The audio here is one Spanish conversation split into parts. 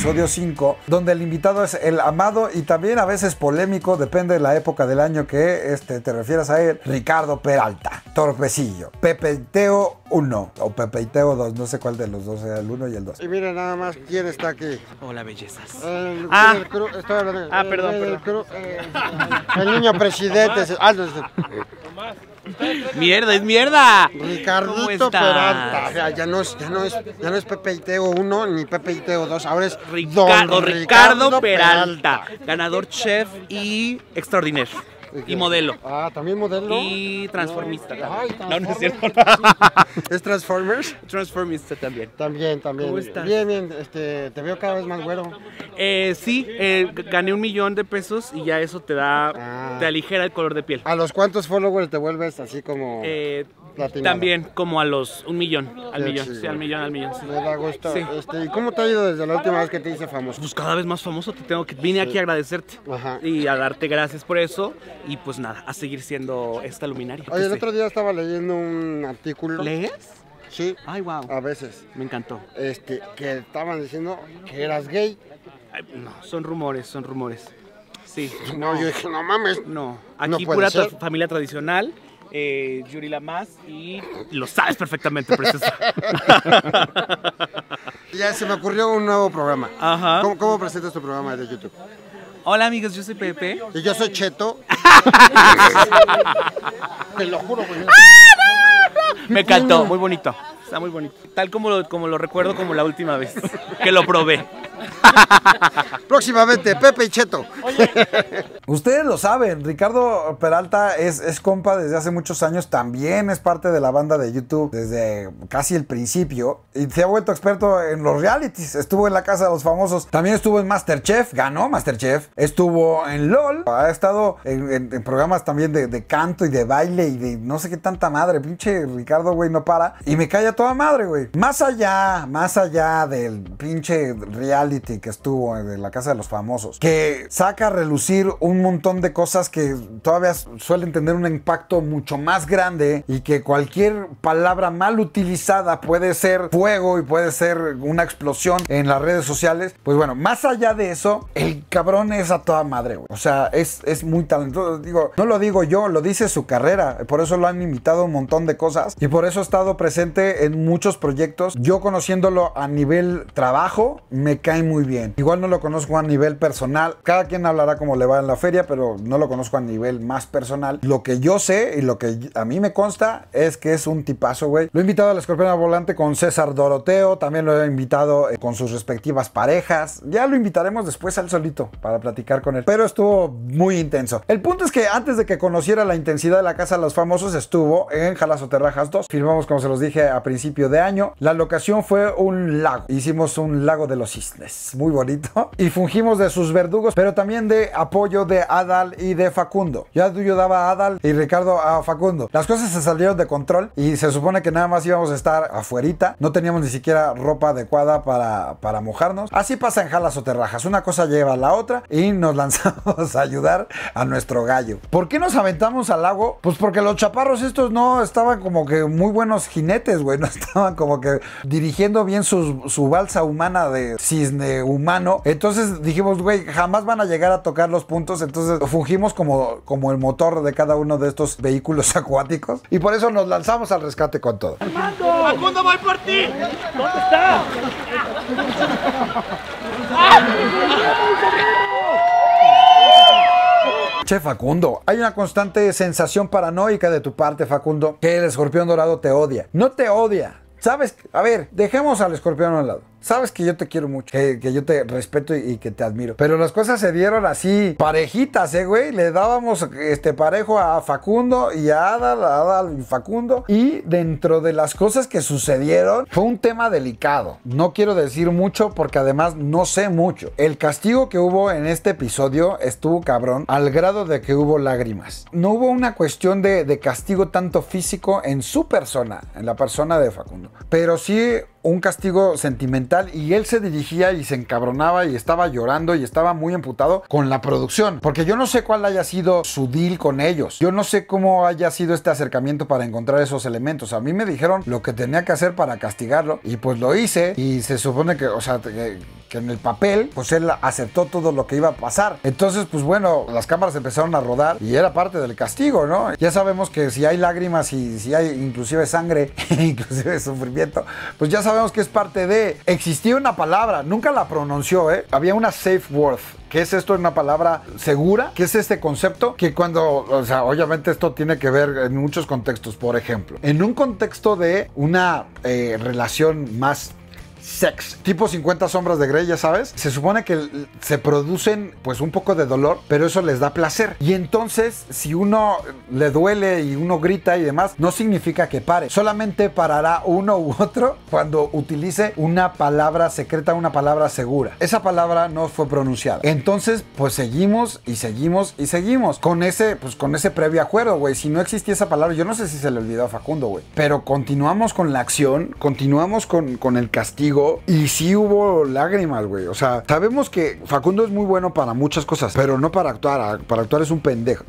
episodio 5, donde el invitado es el amado y también a veces polémico, depende de la época del año que te refieras a él, Ricardo Peralta, Torpecillo, Pepe Teo 1 o Pepe Teo 2, no sé cuál de los dos era el 1 y el 2. Y mira nada más quién está aquí. Hola, bellezas. Perdón. El niño presidente. ¡Mierda, es mierda! Ricardito Peralta. O sea, ya no es Pepe y Teo 1 ni Pepe y Teo 2. Ahora es Ricardo Peralta. Ganador chef y extraordinario. Y modelo. Ah, también modelo. Y transformista. Ay, No es cierto. ¿Es Transformers? Transformista también. También. ¿Cómo estás? Bien. Te veo cada vez más güero. Sí, gané $1 millón y ya eso te da, te aligera el color de piel. ¿A los cuántos followers te vuelves así como platinado? También como a los 1 millón, al millón, chido. sí, al millón, sí. Me da gusto. Sí. ¿Y cómo te ha ido desde la última vez que te hice famoso? Pues cada vez más famoso, vine aquí a agradecerte. Ajá. Y a darte gracias por eso y pues nada, a seguir siendo esta luminaria. Oye, el otro día estaba leyendo un artículo. ¿Lees? Sí. Ay, wow. A veces. Me encantó. Que estaban diciendo que eras gay. Ay, no, son rumores. Sí. No, yo dije, no mames. No, No aquí puede pura ser. familia tradicional. Yuri Lamas y lo sabes perfectamente, preciosa. Ya se me ocurrió un nuevo programa. Ajá. ¿Cómo presentas tu programa de YouTube? Hola amigos, yo soy Pepe. Y yo soy Cheto. Te lo juro, güey. Me encantó, muy bonito. Está muy bonito. Tal como lo recuerdo como la última vez que lo probé. Próximamente, Pepe y Cheto. Ustedes lo saben, Ricardo Peralta es compa desde hace muchos años, también es parte de la banda de YouTube desde casi el principio y se ha vuelto experto en los realities, estuvo en La Casa de los Famosos, también estuvo en MasterChef, ganó MasterChef, estuvo en LOL, ha estado en programas también de canto y de baile y de no sé qué tanta madre, pinche Ricardo, güey, no para y me cae a toda madre, güey. Más allá del pinche reality que estuvo en La Casa de los Famosos, que saca a relucir un montón de cosas que todavía suelen tener un impacto mucho más grande y que cualquier palabra mal utilizada puede ser fuego y puede ser una explosión en las redes sociales. Pues bueno, más allá de eso, el cabrón es a toda madre, güey. O sea, es muy talentoso. Digo, no lo digo yo, lo dice su carrera. Por eso lo han invitado a un montón de cosas y por eso ha estado presente en muchos proyectos. Yo conociéndolo a nivel trabajo, me cae muy bien. Igual no lo conozco a nivel personal. Cada quien hablará como le va en la feria, pero no lo conozco a nivel más personal. Lo que yo sé y lo que a mí me consta es que es un tipazo, güey. Lo he invitado al Escorpión al Volante con César Doroteo. También lo he invitado con sus respectivas parejas. Ya lo invitaremos después al solito para platicar con él. Pero estuvo muy intenso. El punto es que antes de que conociera la intensidad de La Casa de los Famosos, estuvo en Jalas o Terrajas 2. Filmamos, como se los dije, a principio de año. La locación fue un lago. Hicimos un lago de los cisnes. Muy bonito. Y fungimos de sus verdugos, pero también de apoyo de Adal y de Facundo. Yo daba a Adal y Ricardo a Facundo. Las cosas se salieron de control y se supone que nada más íbamos a estar afuerita. No teníamos ni siquiera ropa adecuada para mojarnos. Así pasa en Jalas o Terrajas. Una cosa lleva a la otra y nos lanzamos a ayudar a nuestro gallo. ¿Por qué nos aventamos al lago? Pues porque los chaparros estos no estaban como que muy buenos jinetes, güey. No estaban como que dirigiendo bien su balsa humana de cisne humano. Entonces dijimos, güey, jamás van a llegar a tocar los puntos. Entonces fungimos como el motor de cada uno de estos vehículos acuáticos. Y por eso nos lanzamos al rescate con todo. ¡Armando! ¡Facundo, voy por ti! ¿Dónde está? Che, Facundo, hay una constante sensación paranoica de tu parte, Facundo, que el escorpión dorado te odia. No te odia. ¿Sabes? A ver, dejemos al escorpión a un lado. Sabes que yo te quiero mucho, que yo te respeto y que te admiro. Pero las cosas se dieron así, parejitas, güey. Le dábamos parejo a Facundo y a Adal y Facundo. Y dentro de las cosas que sucedieron, fue un tema delicado. No quiero decir mucho porque además no sé mucho. El castigo que hubo en este episodio estuvo cabrón, al grado de que hubo lágrimas. No hubo una cuestión de castigo tanto físico en su persona, en la persona de Facundo. Pero sí un castigo sentimental y él se dirigía y se encabronaba y estaba llorando y estaba muy emputado con la producción, porque yo no sé cuál haya sido su deal con ellos, yo no sé cómo haya sido este acercamiento para encontrar esos elementos. A mí me dijeron lo que tenía que hacer para castigarlo y pues lo hice, y se supone que, o sea, que en el papel, pues él aceptó todo lo que iba a pasar. Entonces, pues bueno, las cámaras empezaron a rodar y era parte del castigo, ¿no? Ya sabemos que si hay lágrimas y si hay inclusive sangre, inclusive sufrimiento, pues ya sabemos que es parte de... Existía una palabra, nunca la pronunció, ¿eh? Había una safe word. ¿Qué es esto? Una palabra segura. ¿Qué es este concepto? Que cuando, o sea, obviamente esto tiene que ver en muchos contextos. Por ejemplo, en un contexto de una relación más sex, tipo 50 sombras de Grey, ya sabes, se supone que se producen pues un poco de dolor, pero eso les da placer, y entonces si uno le duele y uno grita y demás, no significa que pare, solamente parará uno u otro cuando utilice una palabra secreta, una palabra segura. Esa palabra no fue pronunciada, entonces pues seguimos y seguimos y seguimos con ese previo acuerdo, güey. Si no existía esa palabra, yo no sé si se le olvidó a Facundo, güey, pero continuamos con la acción, continuamos con el castigo. Y sí hubo lágrimas, güey. O sea, sabemos que Facundo es muy bueno para muchas cosas, pero no para actuar. Para actuar es un pendejo.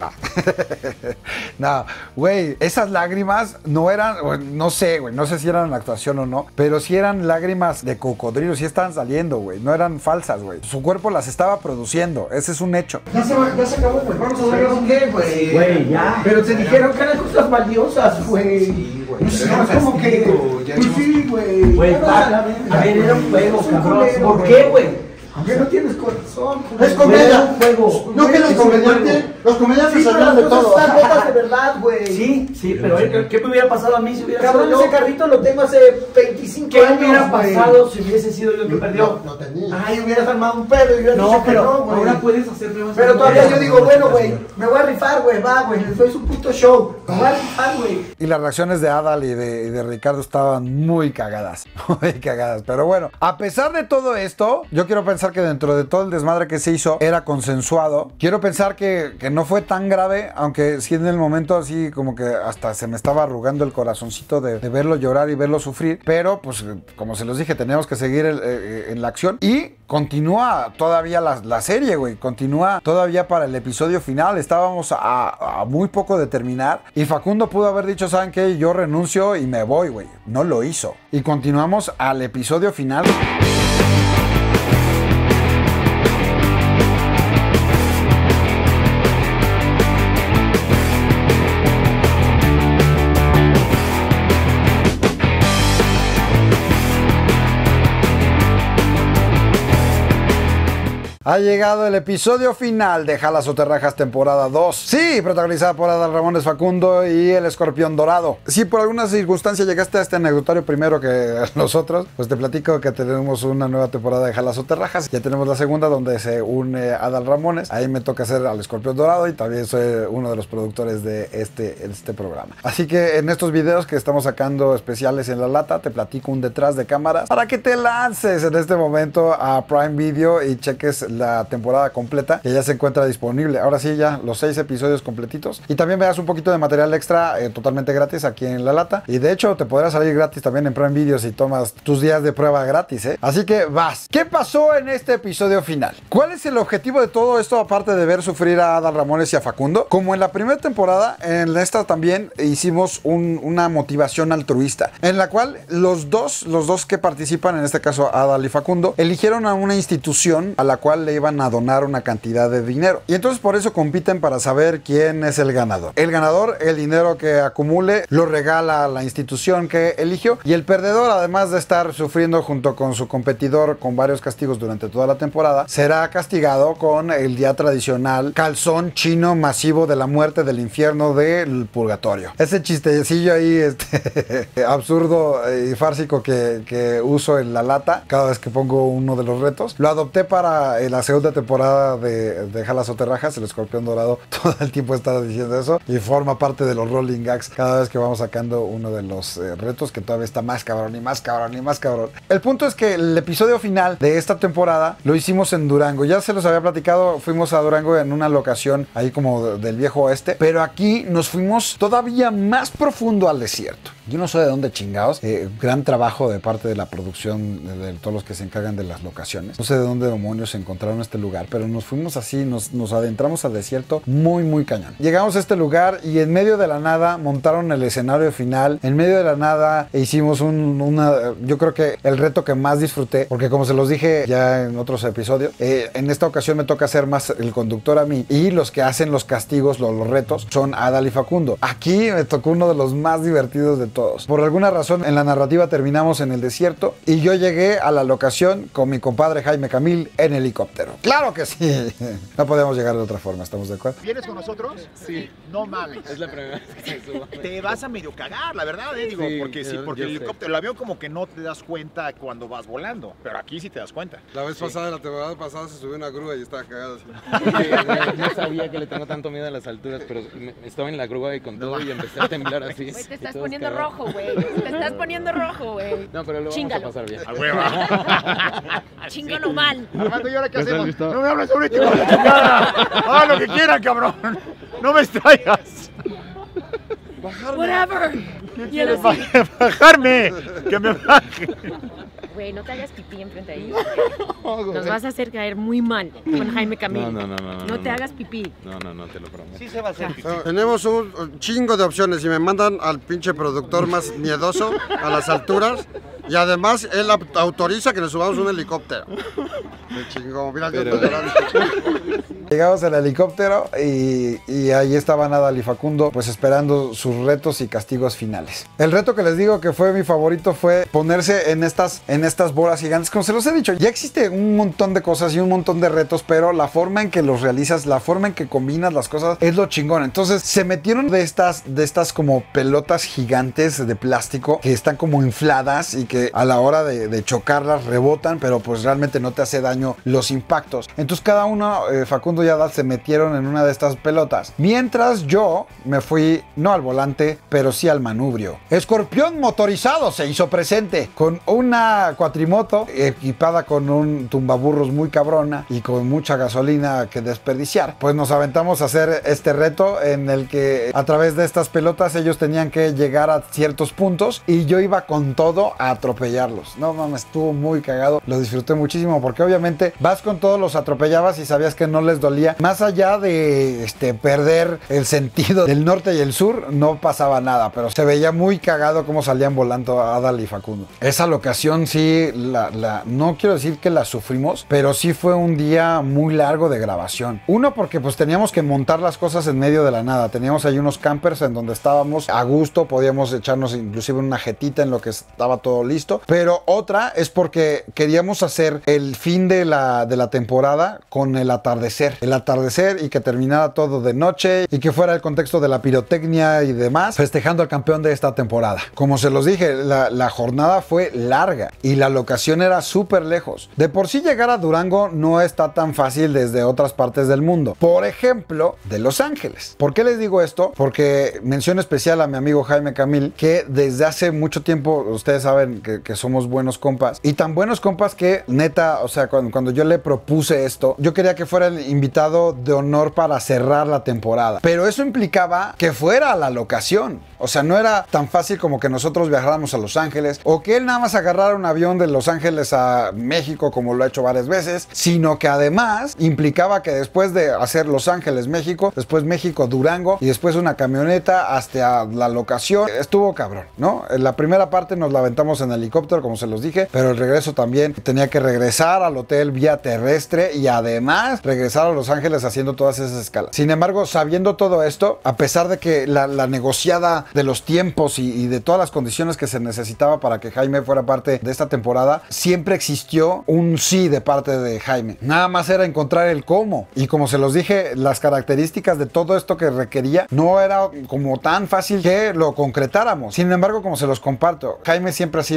No, güey, esas lágrimas no eran, no sé, güey, no sé si eran actuación o no, pero sí eran lágrimas de cocodrilo, sí estaban saliendo, güey. No eran falsas, güey. Su cuerpo las estaba produciendo. Ese es un hecho. Ya se acabó, pues vamos a ver con qué, güey. Güey, ya. Pero te dijeron que eran cosas valiosas, güey. Sí, güey. No, es como que. Pues sí, güey. Güey, a ver, era un juego, cabrón. ¿Por qué, güey? Aunque no tienes corazón. Es comedia. No que los comediantes se hablan de todo. Las botas de verdad, güey. Sí, pero ¿qué me hubiera pasado a mí si hubiera sido yo? Cabrón, ese carrito lo tengo hace 25 años. ¿Qué hubiera pasado si hubiese sido yo el que perdió? No tenía. Ay, hubieras armado un pedo y hubieras dicho que no, güey. Ahora puedes hacer nuevas. Pero todavía yo digo, bueno, güey, me voy a rifar, güey, va, güey. Soy su puto show. Me voy a rifar, güey. Y las reacciones de Adal y de Ricardo estaban muy cagadas. Muy cagadas. Pero bueno, a pesar de todo esto, yo quiero pensar que dentro de todo el desmadre que se hizo era consensuado. Quiero pensar que no fue tan grave, aunque sí en el momento así como que hasta se me estaba arrugando el corazoncito de verlo llorar y verlo sufrir. Pero pues como se los dije, teníamos que seguir en la acción. Y continúa todavía la serie, güey. Continúa todavía para el episodio final. Estábamos a muy poco de terminar. Y Facundo pudo haber dicho, ¿saben qué? Yo renuncio y me voy, güey. No lo hizo. Y continuamos al episodio final. Ha llegado el episodio final de Jalas o Te Rajas temporada 2. Sí, protagonizada por Adal Ramones, Facundo y el Escorpión Dorado. Si por alguna circunstancia llegaste a este anecdotario primero que nosotros, pues te platico que tenemos una nueva temporada de Jalas o Te Rajas. Ya tenemos la segunda donde se une Adal Ramones. Ahí me toca hacer al Escorpión Dorado y también soy uno de los productores de este programa. Así que en estos videos que estamos sacando especiales en La Lata, te platico un detrás de cámaras para que te lances en este momento a Prime Video y cheques la temporada completa que ya se encuentra disponible. Ahora sí, ya los 6 episodios completitos. Y también veas un poquito de material extra totalmente gratis aquí en La Lata. Y de hecho te podrá salir gratis también en Prime Video si tomas tus días de prueba gratis, ¿eh? Así que vas. ¿Qué pasó en este episodio final? ¿Cuál es el objetivo de todo esto aparte de ver sufrir a Adal Ramones y a Facundo? Como en la primera temporada, en esta también hicimos una motivación altruista en la cual los dos que participan, en este caso Adal y Facundo, eligieron a una institución a la cual le iban a donar una cantidad de dinero. Y entonces por eso compiten para saber quién es el ganador. El ganador, el dinero que acumule, lo regala a la institución que eligió. Y el perdedor, además de estar sufriendo junto con su competidor con varios castigos durante toda la temporada, será castigado con el día tradicional calzón chino masivo de la muerte del infierno del purgatorio. Ese chistecillo ahí absurdo y fársico que uso en La Lata cada vez que pongo uno de los retos, lo adopté para el la segunda temporada de Jalas o te rajas, el escorpión dorado todo el tiempo está diciendo eso y forma parte de los rolling gags cada vez que vamos sacando uno de los retos que todavía está más cabrón y más cabrón y más cabrón. El punto es que el episodio final de esta temporada lo hicimos en Durango. Ya se los había platicado, fuimos a Durango en una locación ahí como del viejo oeste, pero aquí nos fuimos todavía más profundo al desierto. Yo no sé de dónde chingados, gran trabajo de parte de la producción, de todos los que se encargan de las locaciones. No sé de dónde demonios encontraron este lugar, pero nos fuimos así, nos adentramos al desierto muy, muy cañón. Llegamos a este lugar y en medio de la nada montaron el escenario final. En medio de la nada hicimos yo creo que el reto que más disfruté, porque como se los dije ya en otros episodios, en esta ocasión me toca ser más el conductor a mí y los que hacen los castigos, los retos, son Adal y Facundo. Aquí me tocó uno de los más divertidos de todos. Por alguna razón en la narrativa terminamos en el desierto y yo llegué a la locación con mi compadre Jaime Camil en helicóptero. ¡Claro que sí! No podemos llegar de otra forma, ¿estamos de acuerdo? ¿Vienes con nosotros? Sí. No mames. Es la primera vez que subo. Te vas a medio cagar, la verdad, digo, Sí, porque yo el sé. helicóptero, el avión como que no te das cuenta cuando vas volando, pero aquí sí te das cuenta. La vez pasada, la temporada pasada, se subió una grúa y estaba cagado así. No sabía que le tengo tanto miedo a las alturas, pero estaba en la grúa y con todo y empecé a temblar así. Güey, te y estás todos poniendo cagados. rojo, güey. Te estás poniendo rojo, güey. No, pero lo Chíngalo. vamos a pasar bien. A hueva. Chíngalo mal. Armando, ¿y ahora qué ¿Ya estás hacemos? listo? No me hables ahorita, hijo de la chingada. Haz lo que quieran, cabrón. No me extraigas. Whatever. Y él así, Bajarme. Que me baje. güey, no te hagas pipí enfrente de ellos. Nos vas a hacer caer muy mal con Jaime Camil. No te hagas pipí. No, te lo prometo. Sí se va a hacer. Tenemos un chingo de opciones y me mandan al pinche productor más miedoso a las alturas y además él autoriza que nos subamos un helicóptero. Me chingó, mira, yo estoy llorando. Llegamos al helicóptero y ahí estaban Adal y Facundo pues esperando sus retos y castigos finales. El reto que les digo que fue mi favorito fue ponerse en estas bolas gigantes. Como se los he dicho, ya existe un montón de cosas y un montón de retos, pero la forma en que los realizas, la forma en que combinas las cosas es lo chingón. Entonces se metieron de estas como pelotas gigantes de plástico que están como infladas y que a la hora de chocarlas rebotan, pero pues realmente no te hace daño los impactos. Entonces cada uno, Facundo y Adal, se metieron en una de estas pelotas. Mientras yo me fui, no al volante, pero sí al manubrio. Escorpión motorizado se hizo presente con una cuatrimoto equipada con un tumbaburros muy cabrona y con mucha gasolina que desperdiciar. Pues nos aventamos a hacer este reto en el que a través de estas pelotas ellos tenían que llegar a ciertos puntos y yo iba con todo a atropellarlos. No mames, estuvo muy cagado. Lo disfruté muchísimo porque obviamente vas con todos, los atropellabas y sabías que no les dolía. Más allá de perder el sentido del norte y el sur, no pasaba nada, pero se veía muy cagado cómo salían volando Adal y Facundo. Esa locación sí, no quiero decir que la sufrimos, pero sí fue un día muy largo de grabación. Uno, porque pues teníamos que montar las cosas en medio de la nada. Teníamos ahí unos campers en donde estábamos a gusto, podíamos echarnos inclusive una jetita en lo que estaba todo listo. Pero otra es porque queríamos hacer el fin de la temporada con el atardecer. El atardecer y que terminara todo de noche y que fuera el contexto de la pirotecnia y demás, festejando al campeón de esta temporada. Como se los dije, la jornada fue larga y la locación era súper lejos. De por sí llegar a Durango no está tan fácil desde otras partes del mundo. Por ejemplo, de Los Ángeles. ¿Por qué les digo esto? Porque mención especial a mi amigo Jaime Camil, que desde hace mucho tiempo, ustedes saben que somos buenos compas, y tan buenos compas que neta, o sea, cuando yo le propuse esto, yo quería que fuera el invitado de honor para cerrar la temporada. Pero eso implicaba que fuera a la locación. O sea, no era tan fácil como que nosotros viajáramos a Los Ángeles o que él nada más agarrara un avión de Los Ángeles a México, como lo ha hecho varias veces, sino que además implicaba que después de hacer Los Ángeles, México, después México, Durango y después una camioneta hasta la locación. Estuvo cabrón, ¿no? En la primera parte nos la aventamos en helicóptero, como se los dije, pero el regreso también tenía que regresar al hotel vía terrestre y además regresar a Los Ángeles haciendo todas esas escalas. Sin embargo, sabiendo todo esto, a pesar de que la negociada de los tiempos y de todas las condiciones que se necesitaba para que Jaime fuera parte de esta temporada, siempre existió un sí de parte de Jaime. Nada más era encontrar el cómo. Y como se los dije, las características de todo esto que requería no era como tan fácil que lo concretáramos. Sin embargo, como se los comparto, Jaime siempre ha sido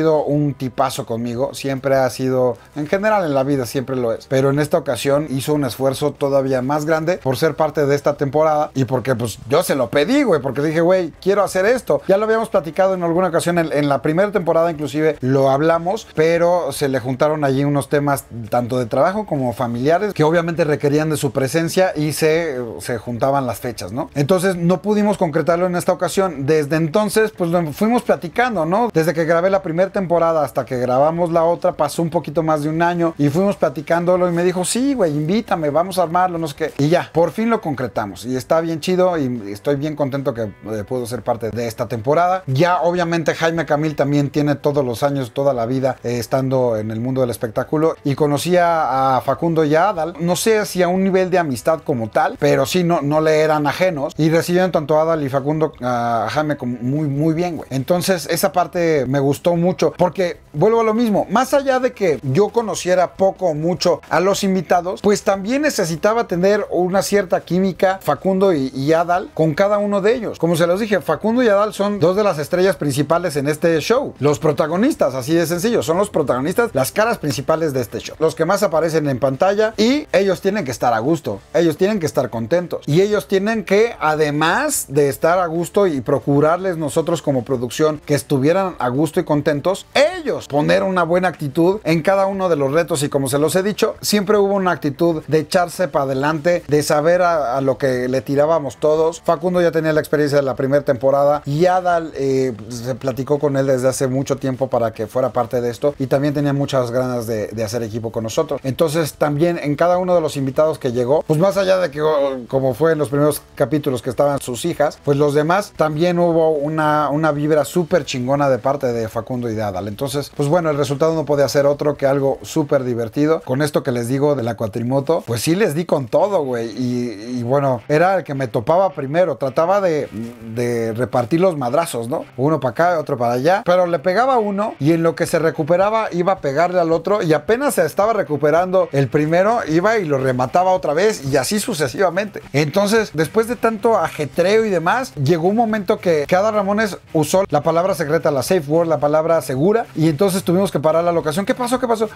sido un tipazo conmigo, siempre ha sido, en general en la vida siempre lo es, pero en esta ocasión hizo un esfuerzo todavía más grande por ser parte de esta temporada y porque pues yo se lo pedí, güey, porque dije, güey, quiero hacer esto. Ya lo habíamos platicado en alguna ocasión, en la primera temporada inclusive lo hablamos, pero se le juntaron allí unos temas tanto de trabajo como familiares que obviamente requerían de su presencia y se juntaban las fechas, ¿no? Entonces no pudimos concretarlo en esta ocasión. Desde entonces pues lo fuimos platicando, ¿no? Desde que grabé la primera temporada hasta que grabamos la otra pasó un poquito más de un año y fuimos platicándolo y me dijo, sí, güey, invítame, vamos a armarlo, no sé qué. Y ya, por fin lo concretamos y está bien chido y estoy bien contento que puedo ser parte de esta temporada. Ya obviamente Jaime Camil también tiene todos los años, toda la vida estando en el mundo del espectáculo y conocía a Facundo y a Adal, no sé si a un nivel de amistad como tal, pero sí no le eran ajenos y recibieron tanto a Adal y Facundo a Jaime muy bien, güey. Entonces esa parte me gustó mucho porque vuelvo a lo mismo, más allá de que yo conociera poco o mucho a los invitados, pues también necesitaba tener una cierta química Facundo y Adal con cada uno de ellos. Como se los dije, Facundo y Adal son dos de las estrellas principales en este show, los protagonistas, así de sencillo, son los protagonistas, las caras principales de este show, los que más aparecen en pantalla y ellos tienen que estar a gusto, ellos tienen que estar contentos y ellos tienen que, además de estar a gusto y procurarles nosotros como producción que estuvieran a gusto y contentos, ellos poner una buena actitud en cada uno de los retos y como se los he dicho, siempre hubo una actitud de echarse para adelante, de saber a lo que le tirábamos todos. Facundo ya tenía la experiencia de la primera temporada y Adal se platicó con él desde hace mucho tiempo para que fuera parte de esto y también tenía muchas ganas de hacer equipo con nosotros. Entonces también en cada uno de los invitados que llegó, pues más allá de que como fue en los primeros capítulos que estaban sus hijas, pues los demás también hubo una vibra súper chingona de parte de Facundo y de Adal. Entonces pues bueno, el resultado no podía ser otro que algo súper divertido. Con esto que les digo de la cuatrimoto, pues sí les di con todo, güey, y bueno, era el que me topaba primero, trataba de repartir los madrazos, ¿no? Uno para acá, otro para allá, pero le pegaba a uno y en lo que se recuperaba iba a pegarle al otro y apenas se estaba recuperando el primero, iba y lo remataba otra vez y así sucesivamente. Entonces, después de tanto ajetreo y demás, llegó un momento que Adal Ramones usó la palabra secreta, la safe word, la palabra segura, y entonces tuvimos que parar la locación. ¿Qué pasó? ¿Qué pasó?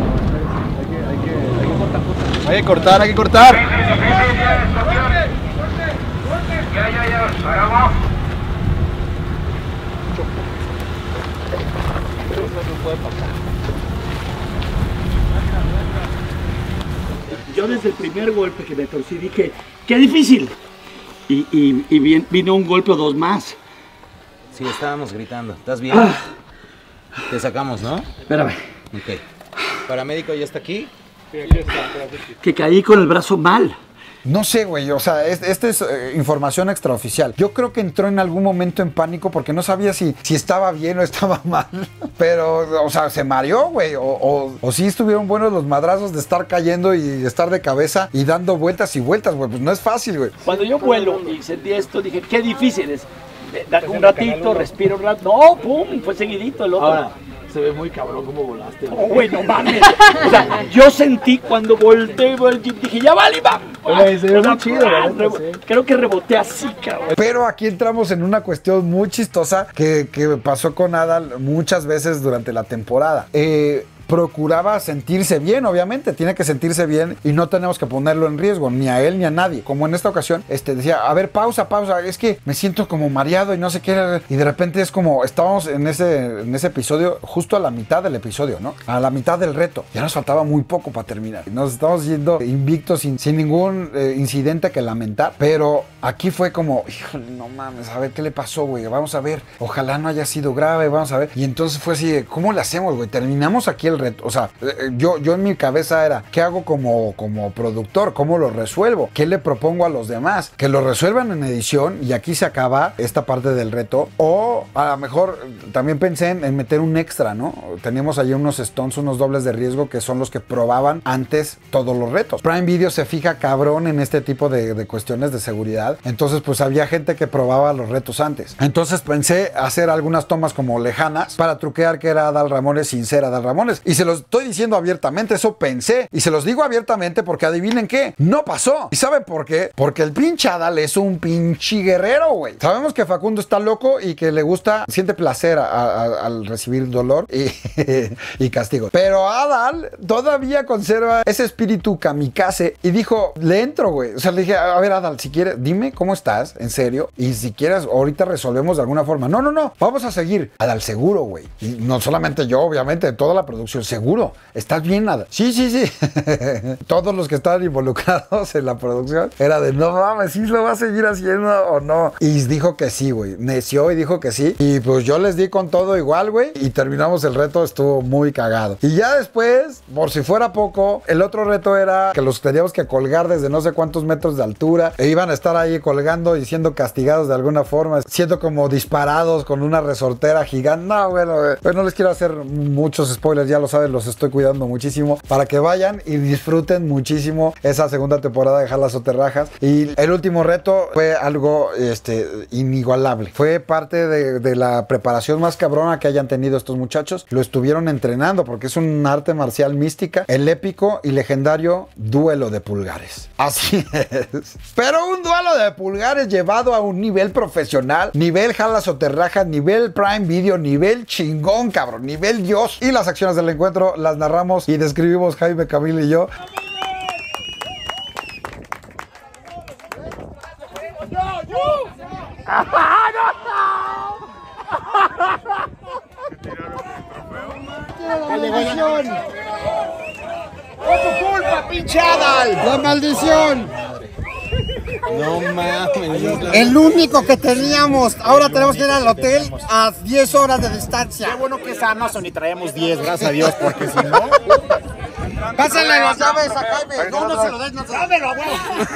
Hay que cortar, hay que cortar. Yo desde el primer golpe que me torcí dije, ¡qué difícil! Y vino un golpe o dos más. Sí, estábamos gritando. ¿Estás bien? Te sacamos, ¿no? Espérame. Ok. ¿Paramédico ya está aquí? Sí, aquí está. Que caí con el brazo mal. No sé, güey, o sea, esta es información extraoficial. Yo creo que entró en algún momento en pánico porque no sabía si estaba bien o estaba mal. Pero, o sea, se mareó, güey. O sí estuvieron buenos los madrazos de estar cayendo y estar de cabeza y dando vueltas y vueltas, güey. Pues no es fácil, güey. Cuando yo vuelo y sentí esto, dije, qué difícil es. Dar un ratito, respiro un rato. No, pum, fue seguidito el otro. Ahora, se ve muy cabrón cómo volaste. Oh, güey, no mames. O sea, yo sentí cuando volteé el jeep, dije, ya vale, va. Se ve muy chido, ¿verdad? Creo que reboté así, cabrón. Pero aquí entramos en una cuestión muy chistosa que pasó con Adal muchas veces durante la temporada. Procuraba sentirse bien, obviamente, tiene que sentirse bien y no tenemos que ponerlo en riesgo, ni a él ni a nadie. Como en esta ocasión, decía, a ver, pausa, es que me siento como mareado y no sé qué, y de repente es como, estábamos en ese episodio, justo a la mitad del episodio, ¿no? A la mitad del reto, ya nos faltaba muy poco para terminar. Nos estamos yendo invictos, sin ningún incidente que lamentar, pero aquí fue como, híjole, no mames, a ver qué le pasó, güey, vamos a ver, ojalá no haya sido grave, vamos a ver. Y entonces fue así, ¿cómo le hacemos, güey? Terminamos aquí el reto, o sea, yo en mi cabeza era, ¿qué hago como productor? ¿Cómo lo resuelvo? ¿Qué le propongo a los demás? Que lo resuelvan en edición y aquí se acaba esta parte del reto, o a lo mejor también pensé en meter un extra, ¿no? Teníamos allí unos stunts, unos dobles de riesgo que son los que probaban antes todos los retos. Prime Video se fija cabrón en este tipo de cuestiones de seguridad, entonces pues había gente que probaba los retos antes. Entonces pensé hacer algunas tomas como lejanas para truquear que era Adal Ramones sin ser Adal Ramones. Y se los estoy diciendo abiertamente, eso pensé. Y se los digo abiertamente porque adivinen qué, no pasó. ¿Y saben por qué? Porque el pinche Adal es un pinche guerrero, güey. Sabemos que Facundo está loco y que le gusta, siente placer al recibir dolor y castigo. Pero Adal todavía conserva ese espíritu kamikaze y dijo, le entro, güey. O sea, le dije, a ver, Adal, si quieres, dime cómo estás, en serio. Y si quieres, ahorita resolvemos de alguna forma. No, vamos a seguir. Adal, seguro, güey. Y no solamente yo, obviamente, toda la producción, seguro. ¿Estás bien, Adal? Sí. Todos los que estaban involucrados en la producción era de, no mames, ¿sí lo va a seguir haciendo o no? Y dijo que sí, güey. Neció y dijo que sí. Y pues yo les di con todo igual, güey. Y terminamos el reto, estuvo muy cagado. Y ya después, por si fuera poco, el otro reto era que los teníamos que colgar desde no sé cuántos metros de altura. E iban a estar ahí colgando y siendo castigados de alguna forma, siendo como disparados con una resortera gigante. No, bueno, pues no les quiero hacer muchos spoilers, ya lo saben, los estoy cuidando muchísimo para que vayan y disfruten muchísimo esa segunda temporada de Jalas o Te Rajas. Y el último reto fue algo inigualable. Fue parte de la preparación más cabrona que hayan tenido estos muchachos. Lo estuvieron entrenando porque es un arte marcial mística, el épico y legendario duelo de pulgares. Así es. Pero un duelo de pulgares llevado a un nivel profesional, nivel Jalas o Te Rajas, nivel Prime Video, nivel chingón, cabrón, nivel Dios. Y las acciones del encuentro las narramos y describimos Jaime Camil y yo. ¡Maldición! ¡Por tu culpa, pinche Adal! ¡La maldición! No mames. El único que teníamos. Ahora tenemos que ir al hotel a 10 horas de distancia. Qué bueno que es Amazon y traemos 10, gracias a Dios, porque si no... Pásenle las llaves a Jaime. No se lo des, no se lo des. ¡Dámelo, güey!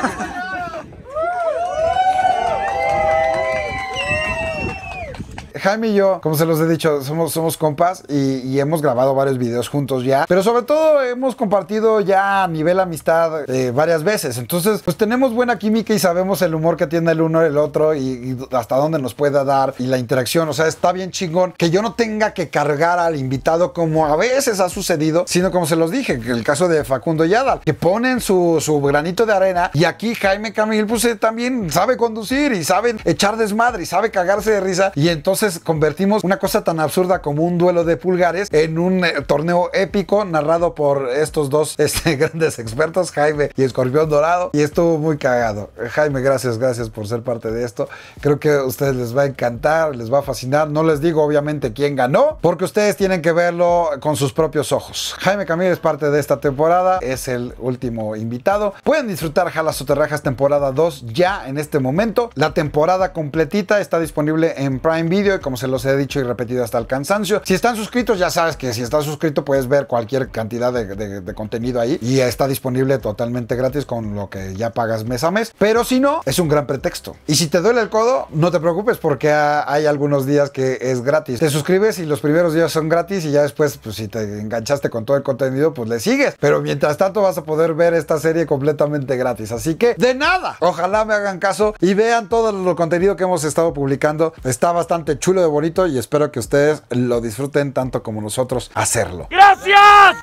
Jaime y yo, como se los he dicho, somos compas y hemos grabado varios videos juntos ya, pero sobre todo hemos compartido ya a nivel amistad varias veces. Entonces, pues tenemos buena química y sabemos el humor que tiene el uno y el otro y hasta dónde nos pueda dar y la interacción. O sea, está bien chingón que yo no tenga que cargar al invitado como a veces ha sucedido, sino como se los dije, que el caso de Facundo y Adal, que ponen su granito de arena. Y aquí Jaime Camil, pues también sabe conducir y sabe echar desmadre y sabe cagarse de risa. Y entonces convertimos una cosa tan absurda como un duelo de pulgares en un torneo épico narrado por estos dos grandes expertos, Jaime y Escorpión Dorado, y estuvo muy cagado. Jaime, gracias por ser parte de esto. Creo que a ustedes les va a encantar, les va a fascinar. No les digo obviamente quién ganó, porque ustedes tienen que verlo con sus propios ojos. Jaime Camil es parte de esta temporada, es el último invitado. Pueden disfrutar Jalas o Te Rajas temporada 2 ya en este momento. La temporada completita está disponible en Prime Video, como se los he dicho y repetido hasta el cansancio. Si están suscritos, ya sabes que si estás suscrito puedes ver cualquier cantidad de contenido ahí y está disponible totalmente gratis con lo que ya pagas mes a mes. Pero si no, es un gran pretexto. Y si te duele el codo, no te preocupes porque hay algunos días que es gratis. Te suscribes y los primeros días son gratis y ya después, pues si te enganchaste con todo el contenido, pues le sigues. Pero mientras tanto vas a poder ver esta serie completamente gratis. Así que, de nada, ojalá me hagan caso y vean todo el contenido que hemos estado publicando. Está bastante chulo de bonito y espero que ustedes lo disfruten tanto como nosotros hacerlo. ¡Gracias!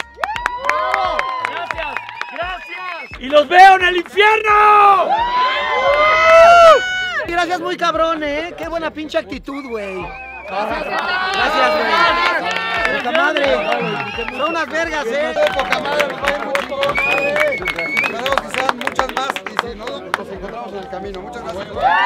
¡Gracias! ¡Y los veo en el infierno! Gracias, muy cabrón, Qué buena pinche actitud, güey. Gracias, güey. Poca madre. Son unas vergas, Poca madre, nos va a ir mucho poca madre. Esperemos que sean muchas más y si no, nos encontramos en el camino. Muchas gracias.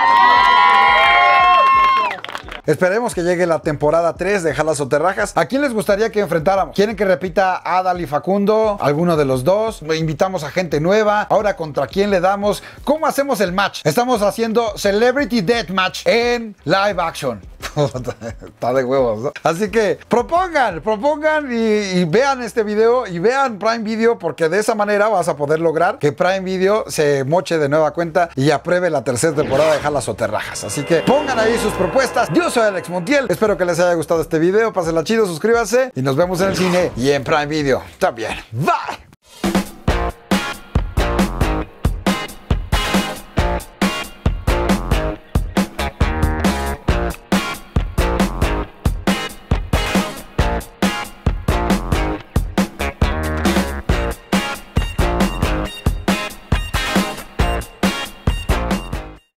Esperemos que llegue la temporada 3 de Jalas o Te Rajas. ¿A quién les gustaría que enfrentáramos? ¿Quieren que repita Adal y Facundo? ¿Alguno de los dos? ¿Invitamos a gente nueva? ¿Ahora contra quién le damos? ¿Cómo hacemos el match? Estamos haciendo Celebrity Deathmatch en live action. Está de huevos, ¿no? Así que propongan y vean este video y vean Prime Video, porque de esa manera vas a poder lograr que Prime Video se moche de nueva cuenta y apruebe la tercera temporada de Jalas o Te Rajas. Así que pongan ahí sus propuestas. Yo soy Alex Montiel, espero que les haya gustado este video, pásenla chido, suscríbanse y nos vemos en el cine y en Prime Video también. Bye.